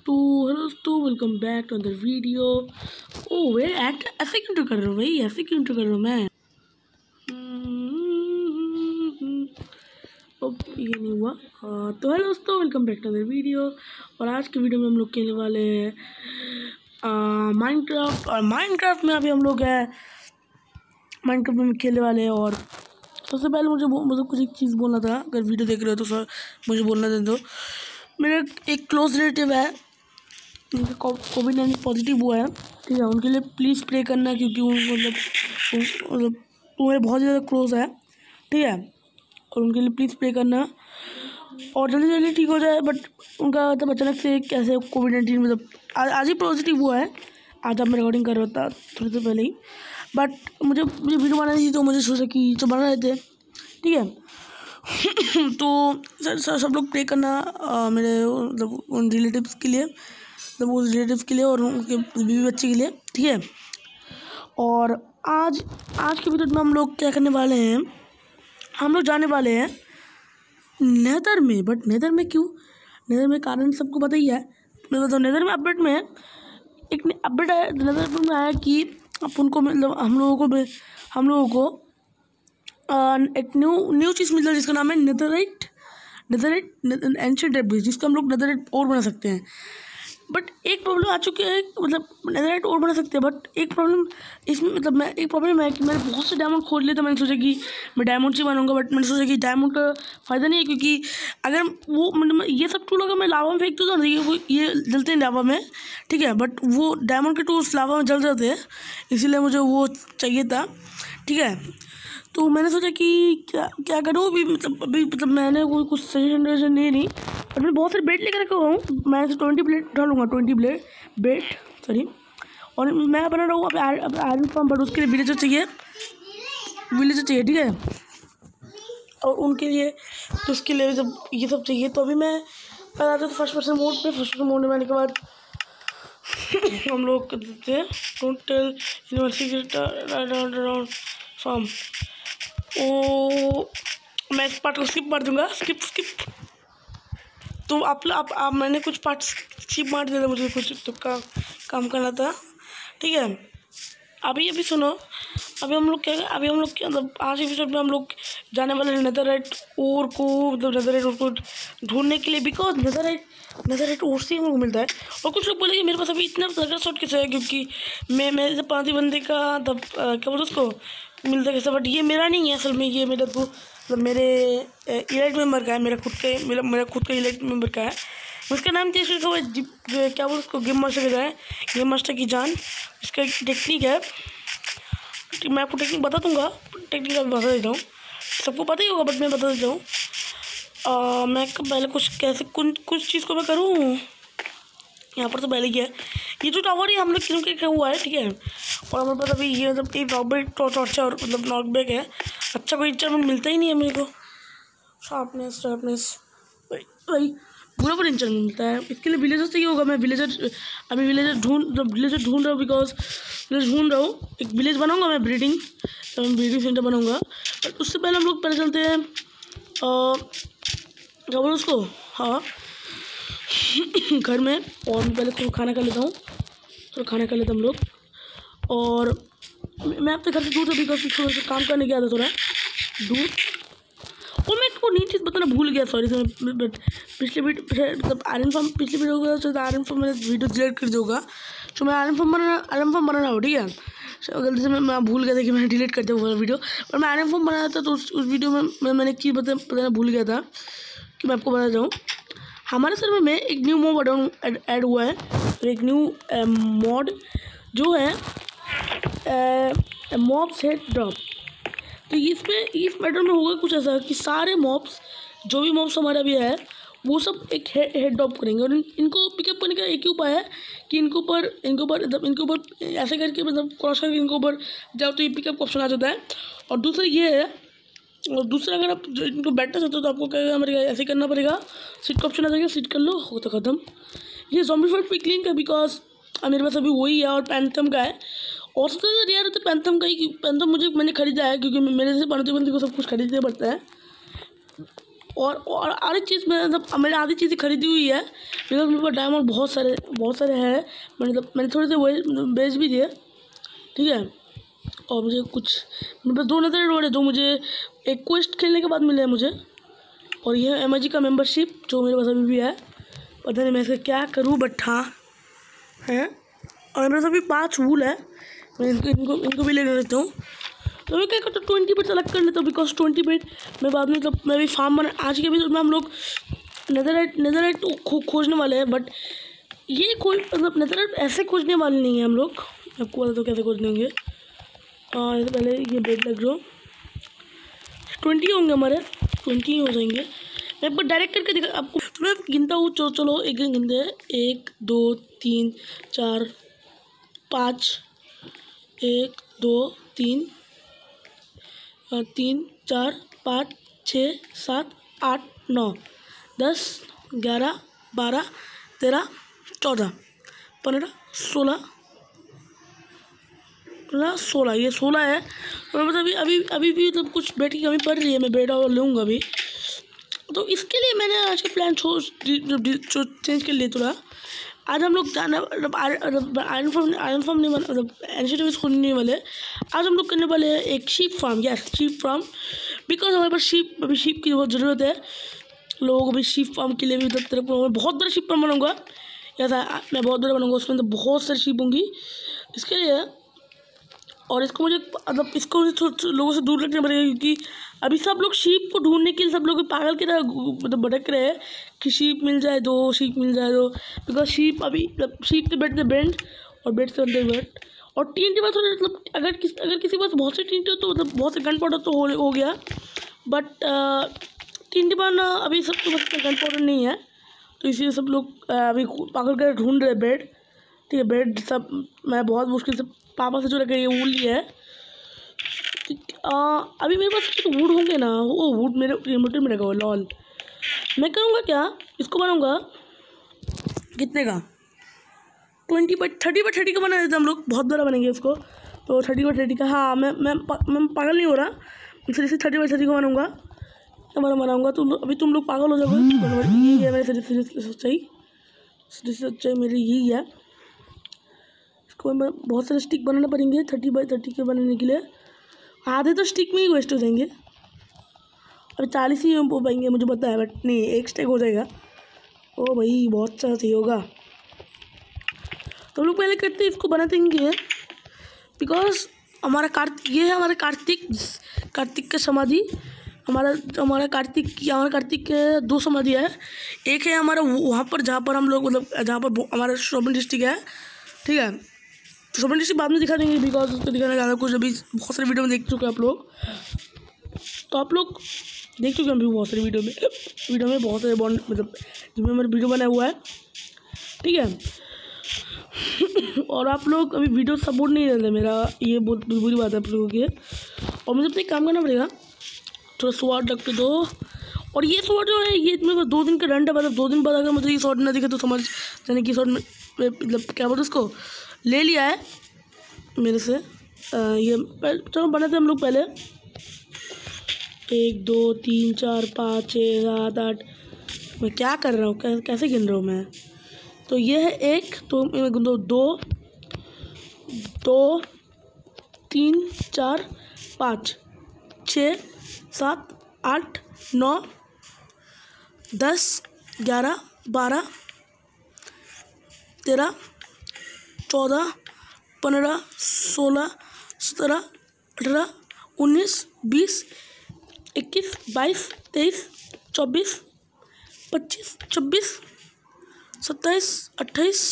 दोस्तों welcome back to another video. Oh वे ऐसे क्यों इंट्रो कर रहा हूँ भाई, ऐसे क्यों इंट्रो कर रहा हूँ मैं? ये नहीं हुआ। तो हेलो दोस्तों, welcome back to another video. और आज के वीडियो में हम लोग खेलने वाले हैं माइनक्राफ्ट। और माइनक्राफ्ट में अभी हम लोग हैं, माइनक्राफ्ट में खेलने वाले हैं। और सबसे पहले मुझे कुछ एक चीज़ बोलना था। अगर वीडियो देख रहे हो तो सर मुझे बोलना दे दो। मेरा एक क्लोज रिलेटिव है जिनका कोविड-19 पॉजिटिव हुआ है, ठीक है। उनके लिए प्लीज़ प्रे करना, क्योंकि मतलब वो मेरे बहुत ज़्यादा क्लोज है, ठीक है। और उनके लिए प्लीज़ प्रे करना और जल्दी जल्दी ठीक हो जाए। बट उनका मतलब अचानक से कैसे कोविड-19 मतलब आज ही पॉजिटिव हुआ है। आज अब मैं रिकॉर्डिंग कर रहा था थोड़ी देर पहले ही। बट मुझे वीडियो बनानी थी, तो मुझे सोचा कि जो बना रहे थे, ठीक है। तो सर सब लोग प्रे करना मेरे मतलब उन रिलेटिव्स के लिए, मतलब उस रिलेटिव्स के लिए और उनके बीवी बच्चे के लिए, ठीक है। और आज के वीडियो में हम लोग क्या करने वाले हैं, हम लोग जाने वाले हैं नेदर में। बट नेदर में क्यों? नेदर में कारण सबको पता ही है। मतलब नेदर में अपडेट में एक अपडेट आया, नेदर अपडेट में आया कि अपन को मतलब हम लोगों को एक न्यू चीज़ मिल रहा है जिसका नाम है नेदरराइट एंशिएंट डेब्रिस, जिसको हम लोग नेदरराइट और बना सकते हैं। बट एक प्रॉब्लम आ चुकी है, मतलब नेदरराइट और बना सकते हैं। बट एक प्रॉब्लम इसमें मतलब एक प्रॉब्लम है कि मैंने बहुत से डायमंड खोद लिए, तो मैंने सोचा कि मैं डायमंड से बनाऊंगा। बट मैंने सोचा कि डायमंड का फ़ायदा नहीं है, क्योंकि अगर वो मतलब ये सब टूल अगर मैं लावा में फेंक दूँ तो ये जलते हैं लावा में, ठीक है। बट वो डायमंड के टूल्स लावा में जल जाते हैं, इसीलिए मुझे वो चाहिए था, ठीक है। तो मैंने सोचा कि क्या करूँ अभी मैंने कोई कुछ सजेशन नहीं। और मैं बहुत सारे बेट लेकर रखा हुआ हूँ। मैं 20 प्लेट उठा लूँगा, 20 बेट सॉरी। और मैं बना रहा हूँ अब आयरन फार्म, बट उसके लिए विलेजर चाहिए, ठीक है। और उनके लिए तो उसके लिए जब ये सब चाहिए, तो अभी मैं कल आता था फर्स्ट पर्सन मोड में आने के बाद हम लोग कर देते हैं टोटल यूनिवर्सिटी फार्म। ओ मैं इस पार्ट को स्किप मार दूंगा, स्किप। तो आप मैंने कुछ पार्ट स्किप मार दिया था, मुझे कुछ तो काम करना था, ठीक है। अभी सुनो, अभी हम लोग मतलब आज के एपिसोड में हम लोग जाने वाले नेदरराइट ओर को, मतलब नेदरराइट ओर को ढूंढने के लिए, बिकॉज नेदरराइट ओर से हम लोग मिलता है। और कुछ लोग बोले कि मेरे पास अभी इतना तगड़ा शॉट कैसे है, क्योंकि मैं जब पाँच बंदे का तब क्या बोलते उसको मिलता कैसे। बट ये मेरा नहीं है असल में, ये मेरा तो मतलब मेरे इलाइट मेंबर का है, मेरा खुद का इलाइट मेंबर का है। उसका नाम क्या बोलते उसको, गेम मास्टर का है, गेम मास्टर की जान। इसका एक टेक्निक है, मैं आपको टेक्निक बता दूंगा, टेक्निक आप बता देता हूँ, सबको पता ही होगा, बट मैं बता देता हूँ। मैं पहले कुछ चीज़ को मैं करूँ यहाँ पर। तो पहले क्या है, ये जो टावर ही हम लोग क्यों क्या हुआ है, ठीक है। और हमारे पास अभी ये मतलब एक नॉकबैक टॉर्च है, और मतलब नॉकबैक है। अच्छा कोई इंचरमेंट मिलता ही नहीं है मेरे को। शार्पनेस भाई पूरा पर इंचरमेंट मिलता है। इसके लिए विलेजर चाहिए होगा। मैं अभी विलेजर ढूंढ रहा हूँ, बिकॉज विलेज ढूंढ रहा हूँ। एक विलेज बनाऊँगा मैं, ब्रीडिंग सेंटर बनाऊँगा। बट उससे पहले हम लोग पहले चलते हैं क्या बोलो उसको, हाँ घर में। और मैं पहले खाना खा लेता हूँ, तो खाना खा लेते हम लोग। और मैं अपने घर से दूर था, बिकॉज थोड़ा सा काम करने गया था, थोड़ा दूर। और मैं आपको नई चीज़ बताना भूल गया, सॉरी। पिछले मतलब आयरन फार्म पिछले वीडियो होगा, तो आयरन फार्म मैंने वीडियो डिलीट कर दिया होगा। तो मैं आयरन फार्म बना रहा हूँ, ठीक है। गलती से मैं भूल गया था कि मैंने डिलीट कर दिया वो वीडियो। और मैं आयरन फार्म बनाया था, तो उस वीडियो में मैंने एक चीज़ बताना भूल गया था कि मैं आपको बताता हूँ। हमारे सर्वर में एक न्यू मॉड ऐड हुआ है, और एक न्यू मॉड जो है मॉब्स हेड ड्रॉप। तो इस मैटर में होगा कुछ ऐसा कि सारे मॉब्स, जो भी मॉब्स हमारे अभी है, वो सब एक हेड ड्रॉप करेंगे। और इनको पिकअप करने का एक ही उपाय है कि इनके ऊपर ऐसे करके मतलब क्रॉस करके इनके ऊपर जाओ, तो ये पिकअप ऑप्शन आ जाता है। और दूसरा ये है, और दूसरा अगर आप इनको बैठना चाहते हो, तो आपको क्या करना पड़ेगा, ऐसे करना पड़ेगा, सीट का ऑप्शन आ जाएगा, सीट कर लो, हो तो ख़त्म। ये ज़ॉम्बीफाइड पिकलिंग का, बिकॉज मेरे पास अभी वही है, और पैंथम का है। और सबसे ज़्यादा रेयर तो पैंथम का ही, पैंथम मैंने खरीदा है, क्योंकि मेरे से पानी बंदी को सब कुछ खरीदना पड़ता है। और आधी चीज़ मैंने आधी चीज़ें खरीदी हुई है, बिकॉज मेरे पास डायमंड बहुत सारे हैं। मैंने थोड़े से बेच भी दिए, ठीक है। और मुझे कुछ मेरे पास 2 नेदरराइट रोड है जो मुझे एक क्वेस्ट खेलने के बाद मिले हैं मुझे। और ये है MG का मेंबरशिप जो मेरे पास अभी भी है, पता नहीं मैं इसे क्या करूँ, बट हाँ है। और मेरे पास अभी 5 वूल है, मैं इनको भी ले लेता हूँ। तो मैं क्या करता हूँ 20 बिट सेलेक्ट कर लेता हूँ, बिकॉज 20 बिट मैं बाद में मतलब मैं भी फार्म बना आज के एपिसोड में हम लोग नेदरराइट खोजने वाले हैं। बट ये मतलब नेदरराइट ऐसे खोजने वाले नहीं है हम लोग, आपको बता दो कैसे खोजने होंगे। इससे पहले ये बेड लग जाओ, 20 होंगे हमारे, 20 हो जाएंगे। मैं एक बार डायरेक्ट करके दिखा आपको, तो मैं गिनता हूँ। चलो एक गिनते हैं, 1 2 3 4 5, 1 2 3 4 5 6 7 8 9 10 11 12 13 14 15 16 ये 16 है। और मतलब अभी भी मतलब कुछ बेड की कमी पड़ रही है, मैं बेड और लूँगा अभी। तो इसके लिए मैंने आज का प्लान चेंज कर लिया थोड़ा। आज हम लोग जाना मतलब आयरन फार्म नहीं मतलब एनिशिएटिव खोलने वाले। आज हम लोग करने वाले हैं एक sheep farm, yes sheep farm, because हमारे पास अभी शीप की बहुत ज़रूरत है लोगों को भी। शीप फार्म के लिए भी तरफ बहुत बड़ा शीप फार्म बनाऊँगा, ऐसा मैं बहुत बड़ा बनाऊँगा, उसमें तो बहुत सारी शीप होंगी इसके लिए। और इसको मुझे मतलब इसको लोगों से दूर रखना पड़ेगा, क्योंकि अभी सब लोग शीप को ढूंढने के लिए सब लोग पागल की तरह मतलब भटक रहे हैं कि शीप मिल जाए दो, शीप मिल जाए दो। बिकॉज शीप अभी मतलब शीप से बेड से बेंड और बेड से अंदर बेड। और TNT पास मतलब अगर किसी पास बहुत से TNT हो तो मतलब बहुत से गन पाउडर तो हो गया, बट TNT पाना अभी सबके पास गन पाउडर नहीं है, तो इसीलिए सब लोग अभी पागल कर ढूंढ रहे बेड, ठीक है। बेड सब मैं बहुत मुश्किल से पापा से जो रखे ये वुड लिया है। अभी मेरे पास कुछ वुड होंगे ना, वो वुड मेरे इन्वर्टर में रखा हुआ लॉल। मैं करूँगा क्या, इसको बनाऊँगा कितने का 30 का बना देते हम लोग, बहुत बड़ा बनेंगे इसको। तो 30 का, हाँ मैं पागल नहीं हो रहा, इसे 30 का बनाऊँगा, हमारा बनाऊँगा। तो अभी तुम लोग पागल हो जाओगे, यही है मेरे सच्चाई मेरी यही है। इसको बहुत सारे स्टिक बनाने पड़ेंगे 30 के बनाने के लिए। आधे तो स्टिक में ही वेस्ट हो जाएंगे, और 40 ही हो पाएंगे मुझे पता है, बट नहीं एक स्टिक हो जाएगा। ओ भाई बहुत सारा चाहिए होगा, तो हम लोग पहले करते हैं इसको बनाते हैं, बिकॉज हमारा ये है हमारा कार्तिक का समाधि। हमारा कार्तिक के 2 समाधि है। एक है हमारा वहाँ पर जहाँ पर हम लोग मतलब जहाँ पर हमारा शॉपिंग डिस्ट्रिक्ट है, ठीक है। तो शॉपिंग डिस्ट्रिक्ट बाद में दिखा देंगे, बिकॉज उसको दिखाने ज़्यादा कुछ अभी बहुत सारे वीडियो में देख चुके हैं आप लोग। तो आप लोग देख चुके हैं अभी बहुत सारी वीडियो में बहुत सारे बॉन्ड मतलब जिसमें मेरा वीडियो बना हुआ है, ठीक है। और आप लोग अभी वीडियो सपोर्ट नहीं देते मेरा, ये बहुत बुरी बात है आप लोगों की। और मुझे अपना एक काम करना पड़ेगा, थोड़ा स्वाद रख के दो। और ये शॉट जो है ये मेरे को 2 दिन का रन है, मतलब 2 दिन बाद अगर मुझे ये शॉट ना दिखे तो समझ जाने की शॉट में मतलब क्या बोलते उसको ले लिया है मेरे से। ये चलो बनाते हम लोग पहले 1 2 3 4 5 6 7 8। मैं क्या कर रहा हूँ, कैसे गिन रहा हूँ मैं। तो ये है 1, तो मैं गिन दो 2 2 3 4 5 6 7 8 9 10 11 12 13 14 15 16 17 18 19 20 21 22 23 24 25 26 27 28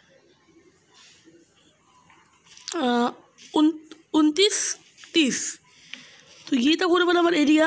29 30। तो ये तक होने वाला हमारा एरिया।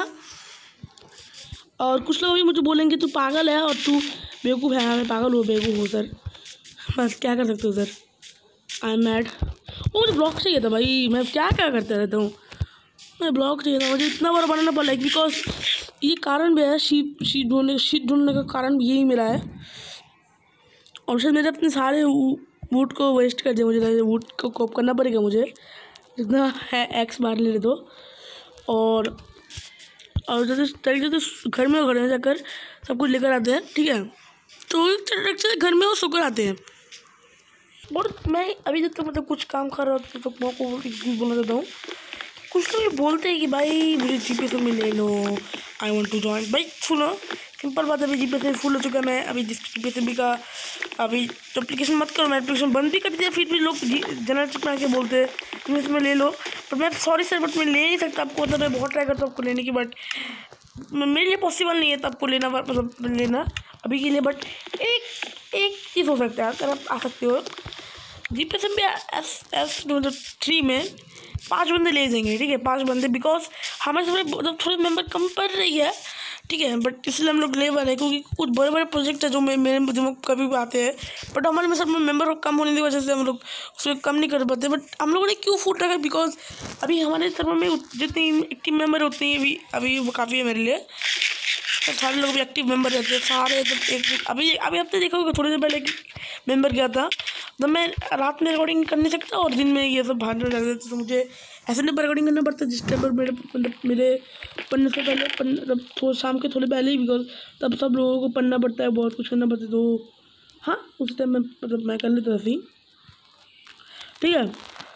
और कुछ लोग भी मुझे बोलेंगे तू पागल है और तू बेवकूफ़ है। मैं पागल हूँ, बेवकूफ़ हूँ सर, बस क्या कर सकते हो सर, आई एम मैड। वो मुझे ब्लॉक चाहिए था भाई, मैं क्या करते रहता हूँ, मैं ब्लॉक चाहिए था मुझे, इतना बड़ा बनाना पड़ा। बिकॉज ये कारण भी है, शीप ढूंढने का कारण यही मेरा है। और शायद मेरे अपने सारे वुड को वेस्ट कर दिया, मुझे वुड को कॉप करना पड़ेगा मुझे, जितना है एक्स बार ले तो। और और जैसे तरीके से घर में जाकर सब कुछ लेकर आते हैं, ठीक है। तो एक तरीके से घर में वो सोकर आते हैं। और मैं अभी जब तक मतलब कुछ काम कर रहा हूँ तो मैं को एक चीज़ बोलना चाहता हूँ। कुछ लोग बोलते हैं कि भाई मुझे जीपीएस में ले लो, आई वांट टू जॉइन। भाई सुनो, सिंपल बात है, अभी जीपीएस फुल हो चुका है। मैं अभी जिस जीपीएस का अभी तो एप्लीकेशन मत करो, मैं एप्लीकेशन बंद भी कर दिया, फिर भी लोग जनरल चुप में बोलते हैं इसमें ले लो। पर मैं सॉरी सर, बट मैं ले नहीं सकता आपको, मतलब मैं बहुत ट्राई करता हूँ आपको लेने की, बट मेरे लिए पॉसिबल नहीं है तो आपको लेना, मतलब लेना अभी के लिए। बट एक चीज़ हो सकता है, अगर आप आ सकते हो जीपीएस में एस 3 में 5 बंदे ले जाएंगे, ठीक है, 5 बंदे, बिकॉज हमारे समय मतलब थोड़े मेंबर कम पड़ रही है, ठीक है। बट इसलिए हम लोग ले वाले हैं, क्योंकि कुछ बड़े बड़े प्रोजेक्ट है जो मेरे दिमाग कभी भी आते हैं, बट हमारे में सब मेंबर कम होने की वजह से हम लोग उसमें कम नहीं कर पाते। बट हम लोगों ने क्यों फूट रखा है, बिकॉज अभी हमारे सर्वर में जितनी एक्टिव मेंबर होते हैं अभी वो काफ़ी है मेरे लिए। तो सारे लोग भी एक्टिव मेंबर रहते हैं सारे। तो अभी आपने देखा होगा थोड़ी देर पहले मेंबर गया था, तो मैं रात में रिकॉर्डिंग कर नहीं सकता और दिन में ये सब बाहर लग जाते, तो मुझे ऐसे नहीं रिकॉर्डिंग करना पड़ता जिस टाइम पर मेरे पढ़ने से पहले, थोड़ा शाम के थोड़े पहले ही, बिकॉज तब सब लोगों को पढ़ना पड़ता है, बहुत कुछ करना पड़ता है। तो हाँ, उस टाइम मैं कर लेता था, ठीक है।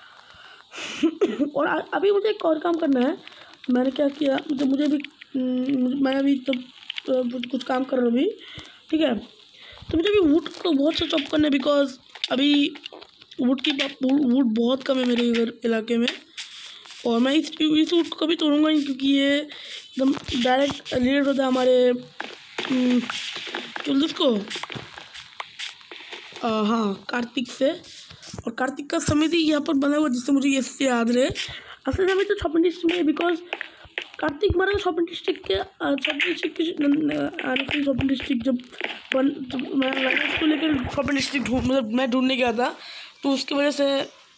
और अभी मुझे एक और काम करना है। मैंने क्या किया, मुझे भी मैं अभी तब कुछ काम कर रहा हूँ अभी, ठीक है। तो मुझे अभी वुड को बहुत सा चॉप करना है, बिकॉज अभी वुड बहुत कम है मेरे इधर इलाके में। और मैं इस वुड को कभी तोड़ूंगा नहीं, क्योंकि ये एकदम डायरेक्ट रिलेटेड होता है हमारे इसको हाँ, कार्तिक से। और कार्तिक का समिति यहाँ पर बना हुआ, जिससे मुझे ये याद रहे। असल में तो शॉपिंग डिस्ट्रिक्ट में, बिकॉज कार्तिक मरा शॉपिंग डिस्ट्रिक्ट के शॉपिंग डिस्ट्रिक्ट जब मैं उसको लेकर शॉपिंग डिस्ट्रिक्ट मतलब मैं ढूंढने गया था, तो उसकी वजह से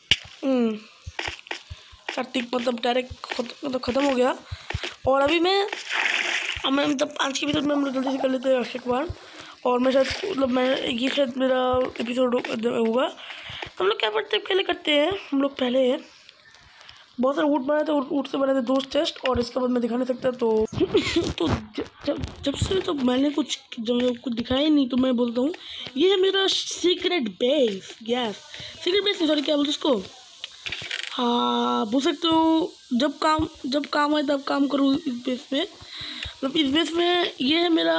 कार्तिक मतलब डायरेक्ट मतलब ख़त्म हो गया। और अभी मैं मतलब 5 के भीतर में हम लोग जल्दी से कर लेते हैं एक बार। और मैं शायद मतलब ये शायद मेरा एपिसोड होगा। हम लोग क्या पहले करते हैं, हम लोग पहले बहुत सारे ऊँट बनाए थे, ऊँट से बने थे 2 चेस्ट, और इसके बाद मैं दिखा नहीं सकता। तो तो जब से तो मैंने कुछ दिखाया ही नहीं, तो मैं बोलता हूँ ये है मेरा secret base. Yes, secret base, sorry क्या बोलते उसको, हाँ बोल सकते हो। जब काम आए तब काम करूँ इस बेस में, मतलब इस बेस में ये है मेरा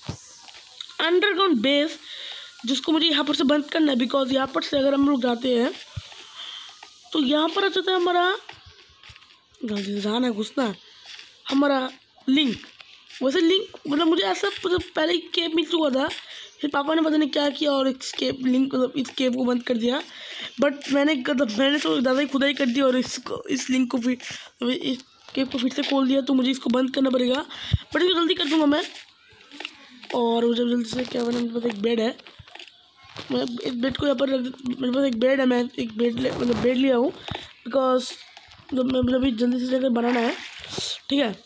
अंडरग्राउंड बेस, जिसको मुझे यहाँ पर से बंद करना है। बिकॉज यहाँ पर से अगर हम लोग जाते हैं तो यहाँ पर आ जाता है हमारा जाना घुसना हमारा लिंक। वैसे लिंक मतलब मुझे ऐसा मतलब पहले ही केप मिल चुका था, फिर पापा ने पता नहीं क्या किया और इस केप लिंक मतलब इस केप को बंद कर दिया। बट मैंने तो ज़्यादा ही खुदाई कर दी और इस लिंक को फिर इस केप को फिर से खोल दिया। तो मुझे इसको बंद करना पड़ेगा, बट इसको जल्दी कर दूँगा मैं। और जब जल्दी से क्या बना, मेरे पास एक बेड है, मैं इस बेड को यहाँ पर मेरे पास एक बेड है, मैं एक बेड लिया हूँ, बिकॉज जब मैं मतलब जल्दी से जाकर बनाना है, ठीक है।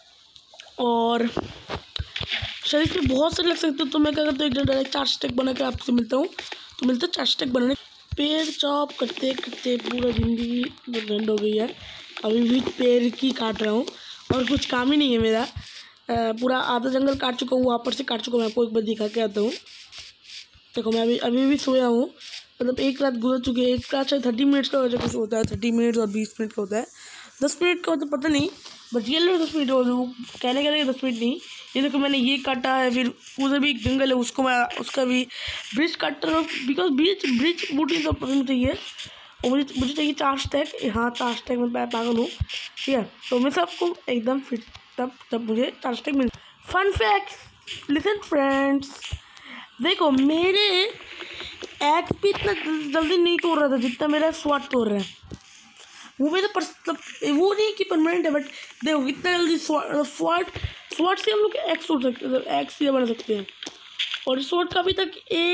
और शायद इसमें बहुत सारे लग सकते हो, तो मैं क्या करता हूँ एकदम डायरेक्ट 4 स्टेक बना के आपसे मिलता हूँ। तो मिलता है 4 स्टेक बनाने। पेड़ चॉप करते करते पूरा ज़िंदगी बंद हो गई है। अभी भी पेड़ की काट रहा हूँ और कुछ काम ही नहीं है मेरा। पूरा आधा जंगल काट चुका हूँ, वहाँ पर से काट चुका हूँ। मैं आपको एक बार दिखा के आता हूँ। देखो मैं अभी भी सोया हूँ, मतलब एक रात गुजर चुकी है। एक रात शायद 30 मिनट्स का कुछ होता है, 30 मिनट और 20 मिनट का होता है। 10 मिनट का होता है पता नहीं, बट रियल में 10 मिनट हो, वो कहने के लिए 10 मिनट नहीं। ये देखो मैंने ये काटा है, फिर उधर भी एक जंगल है, उसको मैं उसका भी ब्रिज काट रहा हूँ, बिकॉज ब्रिज बूटी तो पसंद चाहिए। और मुझे चाहिए 4 स्टैक। हाँ 4 स्टैक में पागल हूँ, ठीक है। तो मैं सबको एकदम फिट तब मुझे 4 स्टैक मिल। फन फैक्ट, लिसन फ्रेंड्स, देखो मेरे एग भी इतना जल्दी नहीं तोड़ रहा था जितना मेरा स्वाट तोड़ रहा है। वो मेरा वो नहीं कि परमानेंट है, बट देखो इतना जल्दी स्वाट से हम लोग एक्स तोड़ सकते हैं, एक्स से बना सकते हैं। और स्वाट का अभी तक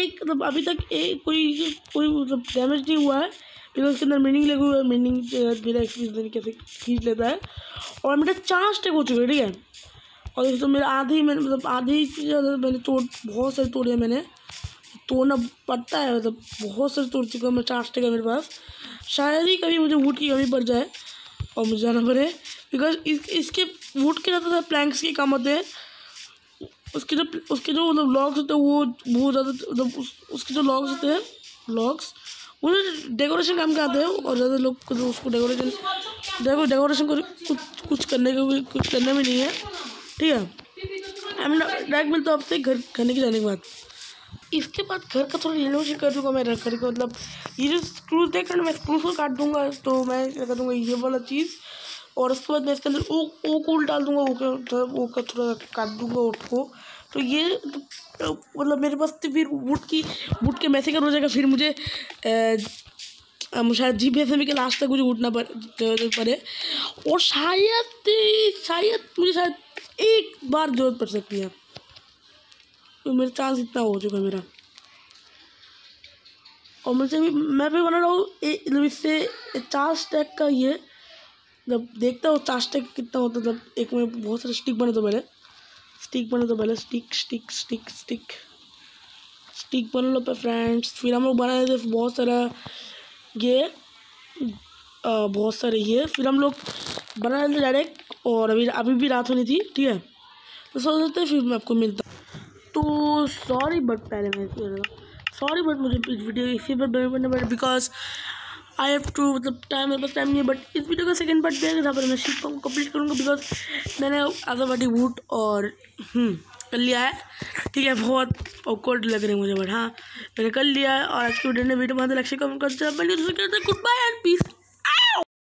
कोई मतलब डैमेज नहीं हुआ है, बिकॉज उसके अंदर मीनिंग लगे हुए है। मीनिंग मेरा एक्सपीरियंस कैसे खींच लेता है। और मेरा 4 स्टेक हो चुके हैं, ठीक है। और तो मेरा आधी से ज़्यादा मैंने बहुत सारे तोड़े हैं। मैंने तोड़ना पड़ता है, मतलब बहुत सारे तोड़ चुका हूँ मैं। 4 स्टेक है मेरे पास। शायद ही कभी मुझे वुड की कमी पड़ जाए और मुझे जाना पड़े, बिकॉज इसके वुड के ज़्यादातर प्लैंक्स के काम होते हैं। उसके जो मतलब लॉग्स होते हैं वो बहुत ज़्यादा मतलब उसके जो लॉग्स होते हैं लॉग्स वो डेकोरेशन काम के आते हैं। और ज़्यादा लोग को तो उसको डेकोरेशन को कुछ करने में नहीं है, ठीक है। डायरेक्ट मिलता हूँ आपसे घर खाने के जाने के बाद। इसके बाद घर का थोड़ा रिनोवेशन कर दूँगा मैं। घर को मतलब ये जो स्क्रूज देख रहे हैं मैं स्क्रूज को काट दूँगा, तो मैं लगा दूँगा ये वाला चीज़। और उसके बाद मैं इसके अंदर ओक वूल डाल दूँगा, ओक का थोड़ा काट दूँगा ओक को। तो ये मतलब मेरे पास तो फिर वुड के मैसे कर हो जाएगा। फिर मुझे शायद GPSM के लास्ट तक मुझे उठना पड़े और शायद मुझे एक बार जरूरत पड़ सकती है। तो मेरा चांस इतना हो चुका है मेरा। और मैं भी बना रहा हूँ मतलब इससे 4 स्टैक का ये जब देखता हूँ 4 स्टैक कितना होता है। जब एक में बहुत सारे स्टिक बने तो पहले स्टिक बना लो पे फ्रेंड्स। फिर हम लोग बना लेते बहुत सारे ये फिर हम लोग बना लेते डायरेक्ट। और अभी भी रात होनी थी, ठीक है। तो सोच लेते फिर मैं आपको मिलता। तो सॉरी बट मुझे इस वीडियो इसी पर बनना पड़ा बिकॉज आई हैव टू मतलब मेरे पास टाइम नहीं है। बट इस वीडियो का सेकंड पार्ट देगा जहाँ पर मैं शीट को कंप्लीट करूँगा बिकॉज मैंने आजावादी वुड और कर लिया है, ठीक है। बहुत ऑकवर्ड लग रहे हैं मुझे बट हाँ मैंने कर लिया है। और आज की वीडियो में बहुत लक्ष्य कमेंट करते हैं। Good bye and piece.